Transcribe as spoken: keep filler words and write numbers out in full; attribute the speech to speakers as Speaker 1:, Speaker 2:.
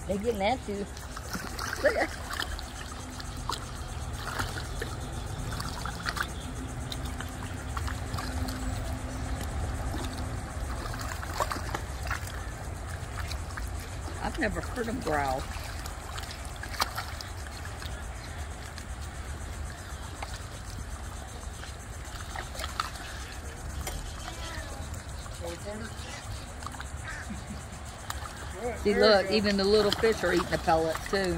Speaker 1: They're getting at you. Look at. I've never heard them growl. See, look, even the little fish are eating the pellets too.